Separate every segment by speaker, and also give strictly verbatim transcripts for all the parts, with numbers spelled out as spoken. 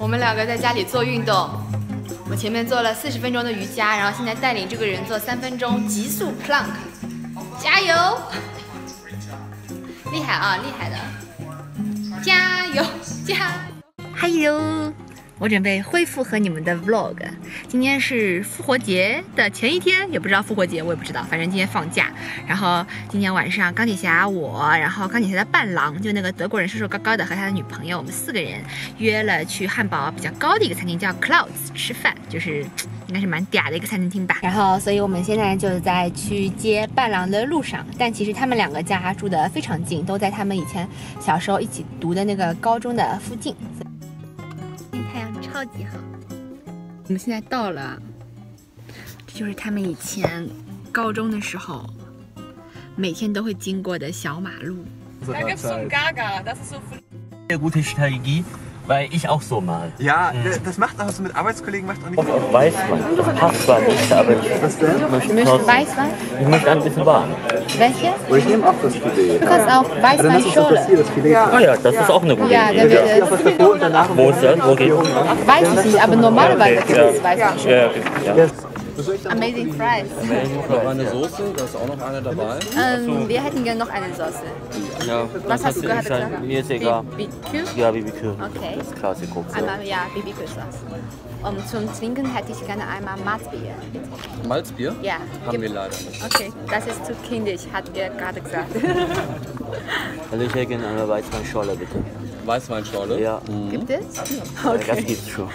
Speaker 1: 我们两个在家里做运动，我前面做了四十分钟的瑜伽，然后现在带领这个人做三分钟极速 plank， 加油！厉害啊，厉害的！加油，加油！嗨哟！我准备恢复和你们的 vlog。今天是复活节的前一天，也不知道复活节，我也不知道，反正今天放假。然后今天晚上，钢铁侠我，然后钢铁侠的伴郎，就那个德国人瘦瘦高高的和他的女朋友，我们四个人约了去汉堡比较高的一个餐厅，叫 Clouds 吃饭，就是应该是蛮嗲的一个餐厅吧。然后，所以我们现在就在去接伴郎的路上，但其实他们两个家住得非常近，都在他们以前小时候一起读的那个高中的附近。太阳超级好，我们现在到了，这就是他们以前高中的时候每天都会经过的小马路。
Speaker 2: Da gibt's so ein Gaga, das ist so
Speaker 3: Sehr gute Strategie, weil ich auch so mal.
Speaker 4: Ja, das macht auch so mit Arbeitskollegen macht auch nicht.
Speaker 3: Auf Weißwein, das passt zwar nicht, aber ich möchte
Speaker 1: Weißwein?
Speaker 3: Ich möchte ein bisschen warm.
Speaker 1: Welche?
Speaker 4: Oh, ich nehme auch das Filet.
Speaker 1: Du kannst auch Weißweinschorle.
Speaker 4: Das Filet.
Speaker 3: Ah ja, das ist auch eine gute
Speaker 1: Ja,
Speaker 3: Idee.
Speaker 1: dann
Speaker 4: Auf das Depot und danach.
Speaker 3: Wo ist das? Wo geht's?
Speaker 1: Weiß ich nicht, aber normalerweise gibt es
Speaker 3: Ja,
Speaker 1: Weißweinschorle.
Speaker 3: ja, ja.
Speaker 1: Amazing Fries.
Speaker 5: Noch eine Soße, da ist auch noch eine dabei.
Speaker 1: Ähm, wir hätten gerne noch eine Soße.
Speaker 3: Ja,
Speaker 1: Was hast du gerade
Speaker 3: gesagt?
Speaker 1: gesagt?
Speaker 3: Mir ist egal.
Speaker 1: B B Q?
Speaker 3: Ja, B B Q.
Speaker 1: Okay.
Speaker 3: Das ist Klassiko.
Speaker 1: Einmal, ja, B B Q-Sauce. Und zum Trinken hätte ich gerne einmal Malzbier.
Speaker 5: Malzbier?
Speaker 1: Ja.
Speaker 5: Haben wir leider nicht.
Speaker 1: Okay, das ist zu kindisch, hat er gerade gesagt.
Speaker 3: Also ich hätte gerne eine Weißweinschorle, bitte.
Speaker 5: Weißweinschorle?
Speaker 3: Ja.
Speaker 5: Mhm.
Speaker 1: Gibt es?
Speaker 3: Ja, das gibt's schon.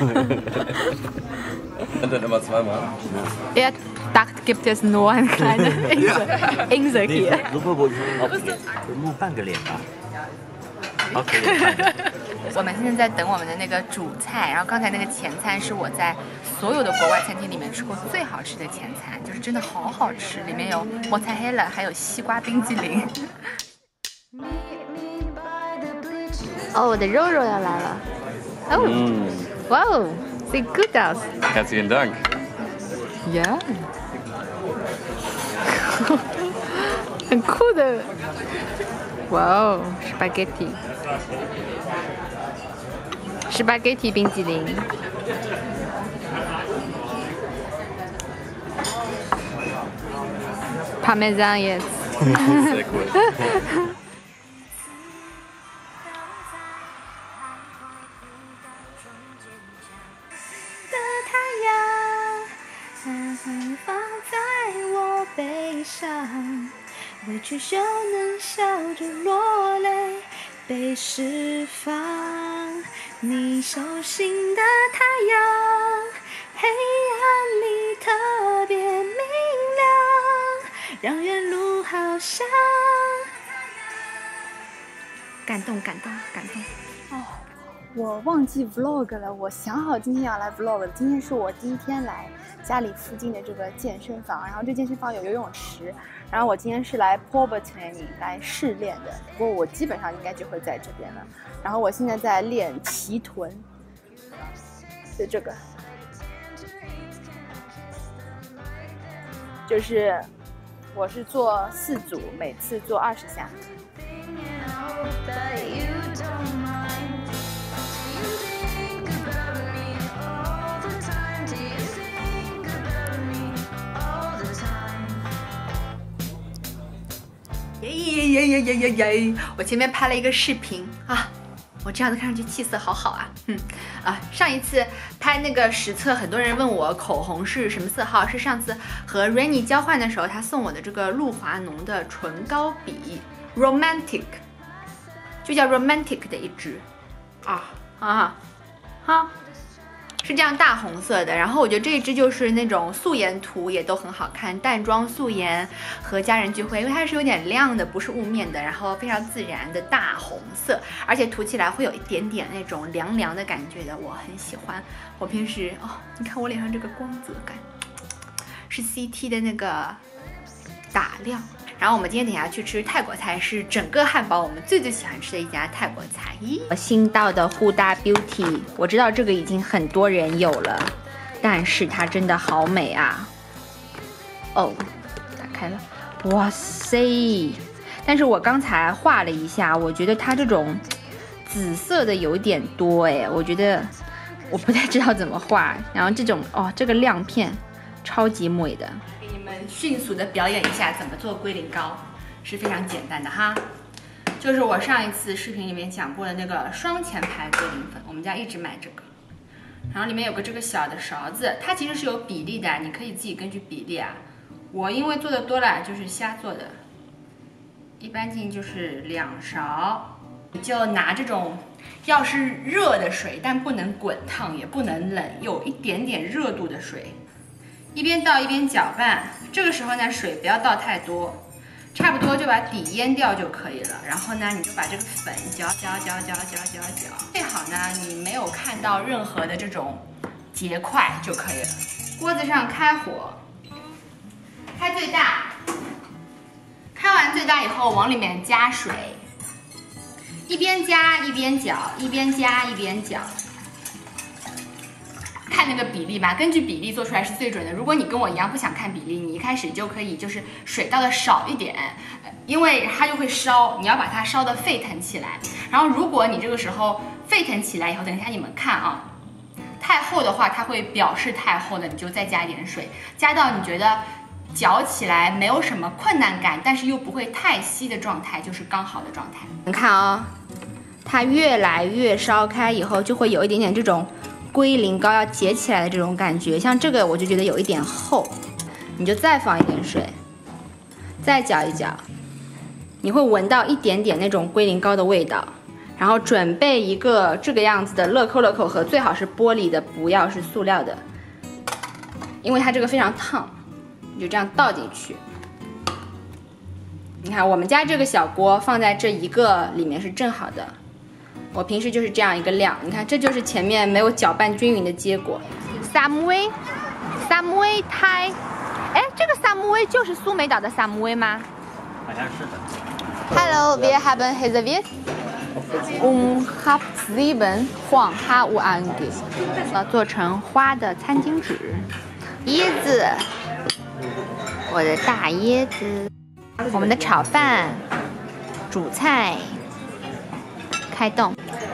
Speaker 5: Und dann immer zweimal.
Speaker 1: Er dachte, gibt es nur eine kleine Insel, Insel
Speaker 3: Nee,
Speaker 1: hier.
Speaker 3: super, wo ich nur 半个脸吧。OK。
Speaker 1: 我们现在在等我们的那个主菜，然后刚才那个前餐是我在所有的国外餐厅里面吃过最好吃的前餐，就是真的好好吃，里面有莫擦黑了，还有西瓜冰激凌。哦，我的肉肉要来了。哦，
Speaker 5: Mm.
Speaker 1: 哇哦 ，sieht gut aus。
Speaker 5: Herzlichen Dank.
Speaker 1: Ja. 很酷的。哇哦 ，spaghetti。spaghetti 冰激凌。Parmesan jetzt。
Speaker 5: Sehr cool.
Speaker 6: 委屈就能笑着落泪，被释放。你手心的太阳，黑暗里特别明亮，让远路好像
Speaker 1: 感动，感动，感动。
Speaker 7: 哦，我忘记 vlog 了，我想好今天要来 vlog 了。今天是我第一天来家里附近的这个健身房，然后这健身房有游泳池，然后我今天是来 probe training 来试练的，不过我基本上应该就会在这边了。然后我现在在练骑臀，就这个，就是我是做四组，每次做二十下。
Speaker 1: 耶耶耶耶耶耶耶！我前面拍了一个视频啊，我这样子看上去气色好好啊，嗯啊，上一次拍那个实测，很多人问我口红是什么色号，是上次和 Rainy 交换的时候，他送我的这个露华浓的唇膏笔 Romantic， 就叫 Romantic 的一支啊啊哈。是这样大红色的，然后我觉得这一支就是那种素颜涂也都很好看，淡妆素颜和家人聚会，因为它是有点亮的，不是雾面的，然后非常自然的大红色，而且涂起来会有一点点那种凉凉的感觉的，我很喜欢。我平时哦，你看我脸上这个光泽感，是 C T 的那个打亮。然后我们今天等下去吃泰国菜，是整个汉堡我们最最喜欢吃的一家泰国菜。咦，新到的呼达 Beauty， 我知道这个已经很多人有了，但是它真的好美啊！哦，打开了，哇塞！但是我刚才画了一下，我觉得它这种紫色的有点多哎，我觉得我不太知道怎么画。然后这种哦，这个亮片超级美的，给你们迅速的表演一下怎么做龟苓膏，是非常简单的哈。就是我上一次视频里面讲过的那个双前排龟苓粉，我们家一直买这个。然后里面有个这个小的勺子，它其实是有比例的，你可以自己根据比例啊。我因为做的多了，就是瞎做的。一般性就是两勺，你就拿这种要是热的水，但不能滚烫，也不能冷，有一点点热度的水，一边倒一边搅拌。这个时候呢，水不要倒太多。差不多就把底淹掉就可以了，然后呢，你就把这个粉搅搅搅搅搅搅搅，最好呢你没有看到任何的这种结块就可以了。锅子上开火，开最大，开完最大以后往里面加水，一边加一边搅，一边加一边搅。看那个比例吧，根据比例做出来是最准的。如果你跟我一样不想看比例，你一开始就可以就是水倒的少一点，因为它就会烧，你要把它烧得沸腾起来。然后如果你这个时候沸腾起来以后，等一下你们看啊，太厚的话它会表示太厚的，你就再加一点水，加到你觉得搅起来没有什么困难感，但是又不会太稀的状态，就是刚好的状态。你看啊、哦，它越来越烧开以后，就会有一点点这种龟苓膏要结起来的这种感觉，像这个我就觉得有一点厚，你就再放一点水，再搅一搅，你会闻到一点点那种龟苓膏的味道。然后准备一个这个样子的乐扣乐扣盒，最好是玻璃的，不要是塑料的，因为它这个非常烫，你就这样倒进去。你看我们家这个小锅放在这一个里面是正好的。我平时就是这样一个量，你看这就是前面没有搅拌均匀的结果。萨姆威，萨姆威泰，哎，这个萨姆威就是苏梅岛的萨姆威吗？
Speaker 3: 好像是的。
Speaker 1: Hallo, wir haben reserviert. Um halb sieben Huang Ha Wu Ange。要做成花的餐巾纸，椰子，我的大椰子，我们的炒饭，主菜。开动。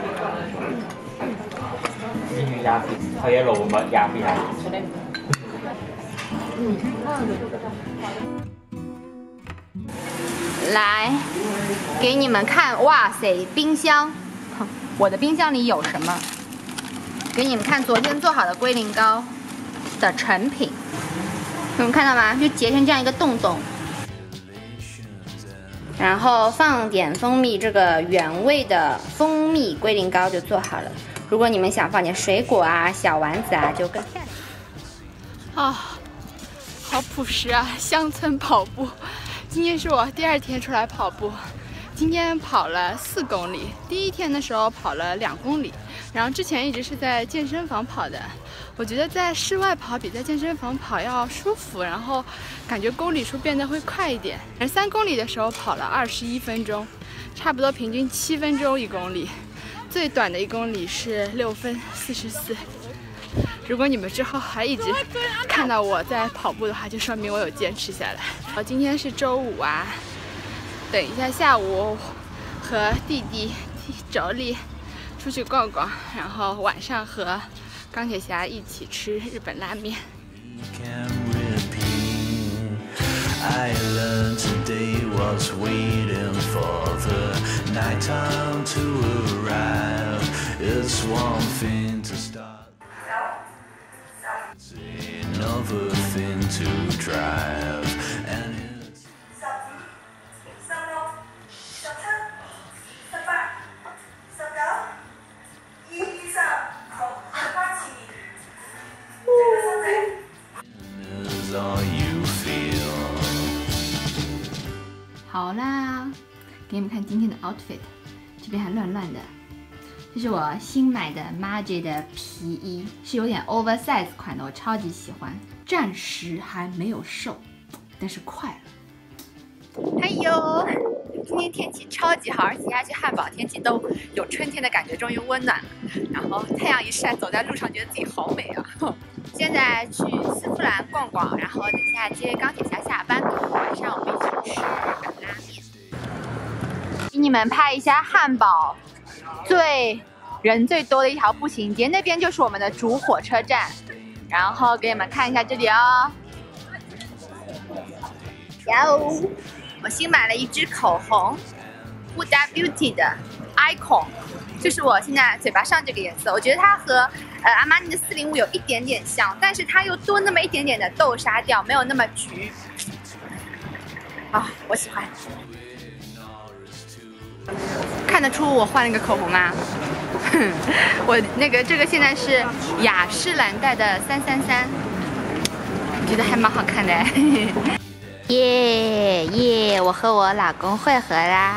Speaker 1: 来，给你们看，哇塞，冰箱，我的冰箱里有什么？给你们看昨天做好的龟苓膏的成品，你们看到吗？就结成这样一个洞洞。然后放点蜂蜜，这个原味的蜂蜜龟苓膏就做好了。如果你们想放点水果啊、小丸子啊，就更漂亮。啊，好朴实啊！乡村跑步，今天是我第二天出来跑步，今天跑了四公里。第一天的时候跑了两公里，然后之前一直是在健身房跑的。我觉得在室外跑比在健身房跑要舒服，然后感觉公里数变得会快一点。而三公里的时候跑了二十一分钟，差不多平均七分钟一公里，最短的一公里是六分四十四。如果你们之后还一直看到我在跑步的话，就说明我有坚持下来。我今天是周五啊，等一下下午和弟弟妯娌出去逛逛，然后晚上和钢铁侠一起吃日本拉面。I learned today was waiting for the nighttime to arrive. It's one thing to start, another thing to drive, and it's
Speaker 8: 三六小车三八三九一一三好八七。好啦，给你们看今天的 outfit， 这边还乱乱的。这是我新买的 Margie 的皮衣，是有点 oversize 款的，我超级喜欢。暂时还没有瘦，但是快了。哎呦，今天天气超级好，而且现在去汉堡天气都有春天的感觉，终于温暖了。然后太阳一晒，走在路上觉得自己好美啊！现在去丝芙兰逛逛，然后等一下接钢铁侠下班，晚上我们一起吃日本拉面。给你们拍一下汉堡最
Speaker 7: 人最多的一条步行街，那边就是我们的主火车站。然后给你们看一下这里哦。哟，我新买了一支口红 ，Huda Beauty 的 Icon， 就是我现在嘴巴上这个颜色。我觉得它和呃阿玛尼的四零五有一点点像，但是它又多那么一点点的豆沙调，没有那么橘。啊，我喜欢。看得出我换了一个口红吗？我那个这个现在是雅诗兰黛的三三三，觉得还蛮好看的。耶耶！我和我老公会合啦，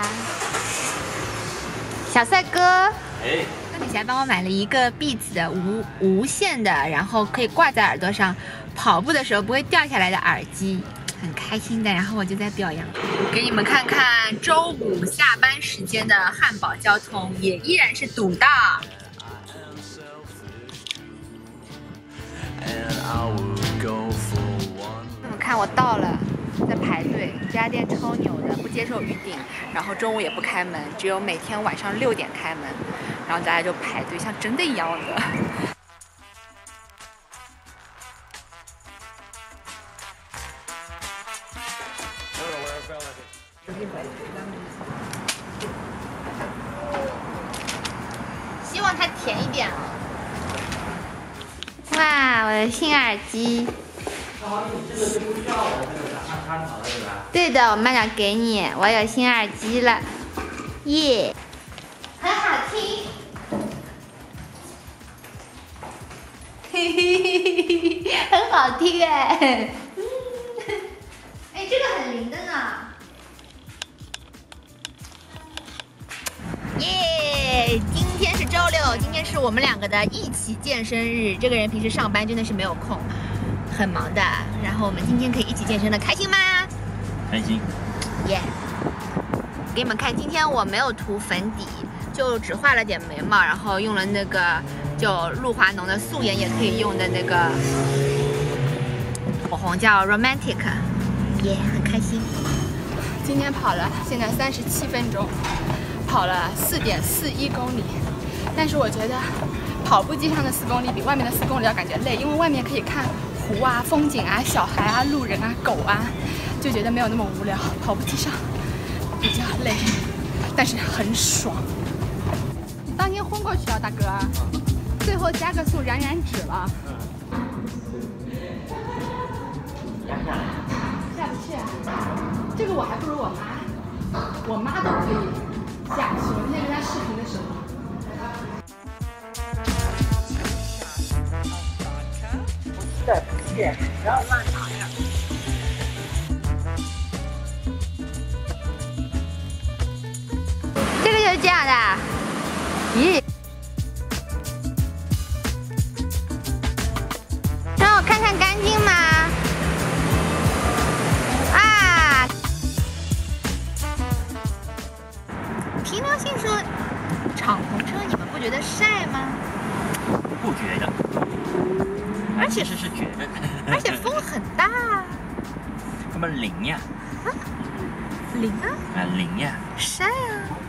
Speaker 7: 小帅哥。
Speaker 3: 哎，
Speaker 1: 那李霞帮我买了一个 Beats 的无无线的，然后可以挂在耳朵上，跑步的时候不会掉下来的耳机。很开心的，然后我就在表扬，给你们看看周五下班时间的汉堡交通也依然是堵的。那么看我到了，在排队，这家店超牛的，不接受预订，然后中午也不开门，只有每天晚上六点开门，然后大家就排队，像真的一样的。希望它甜一点。哇，我的新耳机。对的，我妈想给你，我有新耳机了，耶，很好听。嘿嘿嘿嘿，很好听哎。哎，这个很灵的呢。耶！今天是周六，今天是我们两个的一起健身日。这个人平时上班真的是没有空，很忙的。然后我们今天可以一起健身了，开心吗？
Speaker 3: 开心。
Speaker 1: 耶！给你们看，今天我没有涂粉底，就只画了点眉毛，然后用了那个就露华浓的素颜也可以用的那个口红，叫 Romantic。耶，很开心。
Speaker 7: 今天跑了，现在三十七分钟。跑了四点四一公里，但是我觉得跑步机上的四公里比外面的四公里要感觉累，因为外面可以看湖啊、风景啊、小孩啊、路人啊、狗啊，就觉得没有那么无聊。跑步机上比较累，但是很爽。你当心昏过去啊，大哥！最后加个速燃燃脂了。下不去啊！这个我还不如我妈，我妈都可以。下去，我那天跟他视频的时候。对，是，不要乱拿呀。
Speaker 1: 这个就是这样的，咦？让我看看干净吗？啊！凭良心说，敞篷车你们不觉得晒吗？
Speaker 3: 不觉得，
Speaker 1: 而且
Speaker 3: 其实是觉得，
Speaker 1: 而且风很大啊。
Speaker 3: 那么淋呀，
Speaker 1: 啊？淋啊？
Speaker 3: 啊淋呀，
Speaker 1: 晒啊。